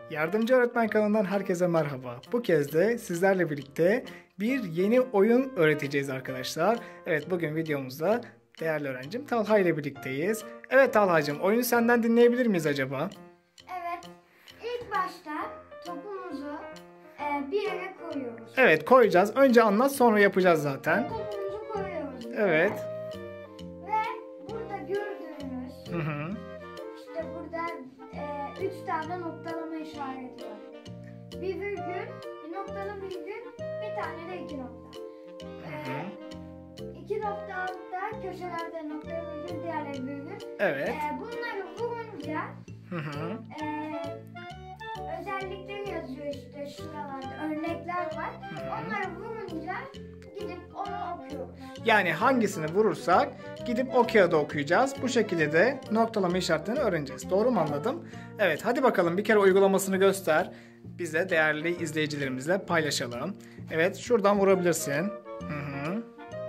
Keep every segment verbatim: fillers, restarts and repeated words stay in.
Yardımcı Öğretmen kanalından herkese merhaba. Bu kez de sizlerle birlikte bir yeni oyun öğreteceğiz arkadaşlar. Evet, bugün videomuzda değerli öğrencim Talha ile birlikteyiz. Evet Talhacığım, oyunu senden dinleyebilir miyiz acaba? Evet. İlk başta topumuzu e, bir yere koyuyoruz. Evet, koyacağız. Önce anlat, sonra yapacağız zaten. Topumuzu koyuyoruz. Evet. Ve burada gördüğünüz Hı hı. işte burada e, üç tane noktalama işareti var. Bir virgül, bir noktalı virgül, bir tane de iki nokta. E, iki nokta altta köşelerde noktalı virgül, diğerleri virgül. Evet. E, bunları vurunca Hı hı. e, özellikleri yazıyor işte şuralarda. Örnekler var. Hı hı. Onları vurunca gidip onu okuyoruz. Yani hangisini vurursak gidip o kağıda okuyacağız. Bu şekilde de noktalama işaretlerini öğreneceğiz. Doğru mu anladım? Evet, hadi bakalım bir kere uygulamasını göster. Biz de değerli izleyicilerimizle paylaşalım. Evet, şuradan vurabilirsin. Hı hı.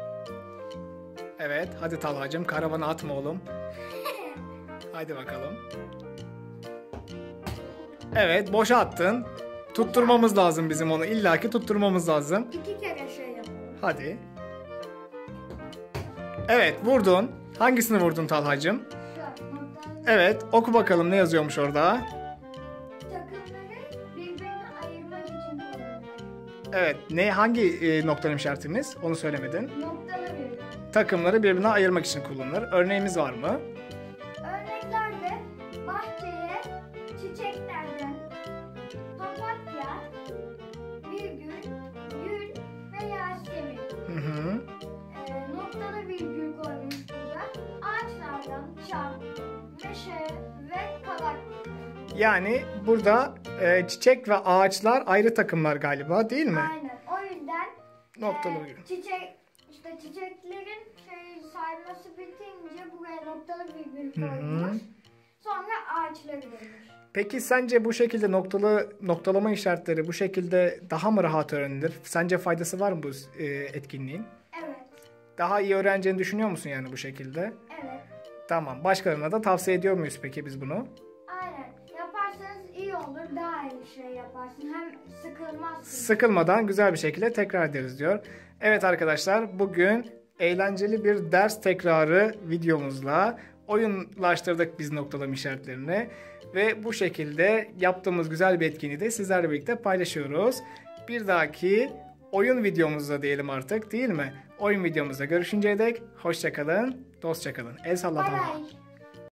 Evet, hadi Talhacığım, karavanı atma oğlum. Hadi bakalım. Evet, boşa attın. Tutturmamız lazım bizim onu. İlla ki tutturmamız lazım. İki kere şey yapalım. Hadi. Evet, vurdun. Hangisini vurdun Talhacığım? Şu noktalı Evet, oku bakalım ne yazıyormuş orada. takımları birbirine ayırmak için kullanılır. Evet, ne hangi e, noktanın işaretimiz? Onu söylemedin. Noktalı virgül. Takımları birbirine ayırmak için kullanılır. Örneğimiz var mı? Örneklerde bahçeye çiçeklerden papatya, virgül, gül ve yasemin. Hı hı. Ee, noktalı virgül koymuş burada. Ağaçlardan çam, meşe ve kavak. Yani burada e, çiçek ve ağaçlar ayrı takımlar galiba, değil mi? Aynen. O yüzden Noktalı e, virgül. çiçek işte çiçeklerin şey sayması bitince buraya noktalı virgül Hı hı. koymuş. Sonra ağaçları koymuş. Peki sence bu şekilde noktalı noktalama işaretleri bu şekilde daha mı rahat öğrenilir? Sence faydası var mı bu e, etkinliğin? Evet. Daha iyi öğreneceğini düşünüyor musun yani bu şekilde? Evet. Tamam. Başkalarına da tavsiye ediyor muyuz peki biz bunu? Aynen. Yaparsanız iyi olur. Daha iyi şey yaparsın. Hem sıkılmazsın. Sıkılmadan güzel bir şekilde tekrar ederiz diyor. Evet arkadaşlar, bugün eğlenceli bir ders tekrarı videomuzla oyunlaştırdık biz noktalama işaretlerini. Ve bu şekilde yaptığımız güzel bir etkinliği de sizlerle birlikte paylaşıyoruz. Bir dahaki oyun videomuzda diyelim artık, değil mi? Oyun videomuzda görüşünceye dek hoşça kalın, dostça kalın. El salla Bay Talha. bay.